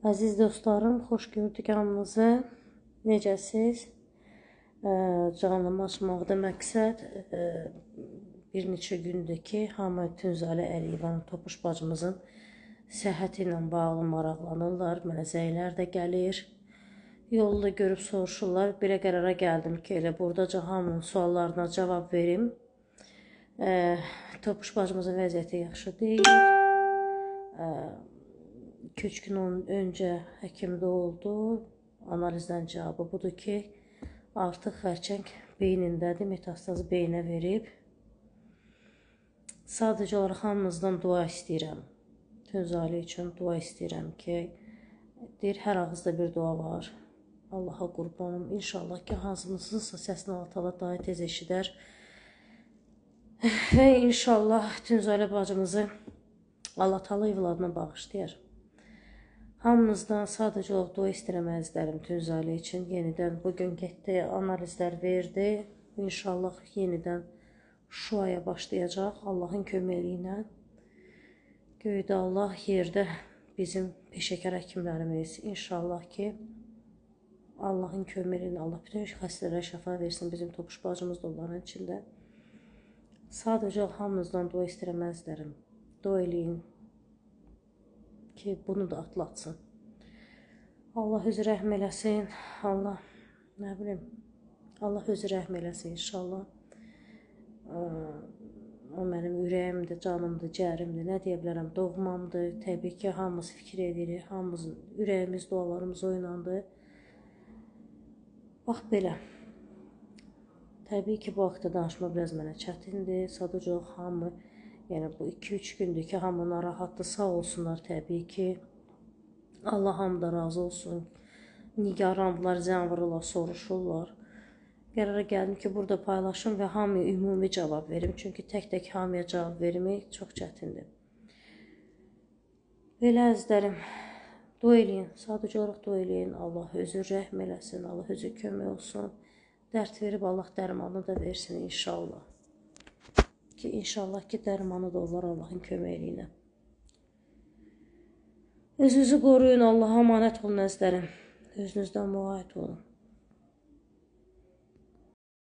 Əziz dostlarım, xoş gördük hamınızı. Necəsiz? Canımı açmaqda məqsəd bir neçə gündür ki, hamı Tünzalə Əliyevanın Topuş bacımızın səhhəti ilə bağlı maraqlanırlar. Mənə zənglər də gəlir. Yolda görüb soruşurlar. Belə qərara gəldim ki, elə buradaca hamının suallarına cavab verim. Topuş bacımızın vəziyyəti yaxşı deyil. 2-3 gün öncə həkimdə oldu. Analizdən cavabı budur ki, artıq xərçəng beynindədir, metastazı beynə verib. Sadəcə olaraq hamınızdan dua istəyirəm. Tünzalə üçün dua istəyirəm ki, deyir, hər ağızda bir dua var. Allaha qurbanım. İnşallah ki, hansınızınsa səsini Allah daha tez eşidər. Və inşallah Tünzalə bacımızı Allah Taala evladına bağışlayar. Hamınızdan sadəcə olaraq dua istəyirəm əzizlərim Tünzalə üçün. Yenidən bugün getdi, analizlər verdi. İnşallah yenidən Şuaya başlayacaq Allahın köməyi ilə. Göydə Allah, yerdə bizim peşəkar həkimlərimiz. İnşallah ki, Allahın köməyi ilə Allah bütün xəstələrə şəfa versin. Bizim Topuş bacımız da onların içində. Sadəcə hamınızdan dua istəyirəm əzizlərim. Dua eləyin ki, bunu da atlatsın. Allah özü rəhm eləsin. Allah, nə bilim, Allah özü rəhm eləsin inşallah. O mənim ürəyimdir, canımdır, cərimdir, nə deyə bilərəm, doğmamdır. Təbii ki, hamımız fikir edirik, hamımızın ürəyimiz, dualarımız oynandı. Bax belə. Təbii ki, bu haqda danışma biraz mənə çətindir. Sadəcə hamı, yəni bu 2-3 gündür ki, hamı narahatdır, sağ olsunlar təbii ki. Allah hamıdan razı olsun. Nigarandılar, zəng vururlar, soruşurlar. Qərara gəldim ki, burada paylaşım və hamıya ümumi cavab verim. Çünki tək-tək hamıya cavab vermək çox çətindir. Belə əzizlərim, dua eləyin, sadəcə olaraq dua eləyin. Allah özü rəhm eləsin, Allah özü kömək olsun. Dərd verib Allah dərmanı da versin inşallah. İnşallah ki, dərmanı da olar Allahın köməyi ilə. Özünüzü qoruyun, Allaha əmanət olun əzizlərim. Özünüzdən müğayət olun.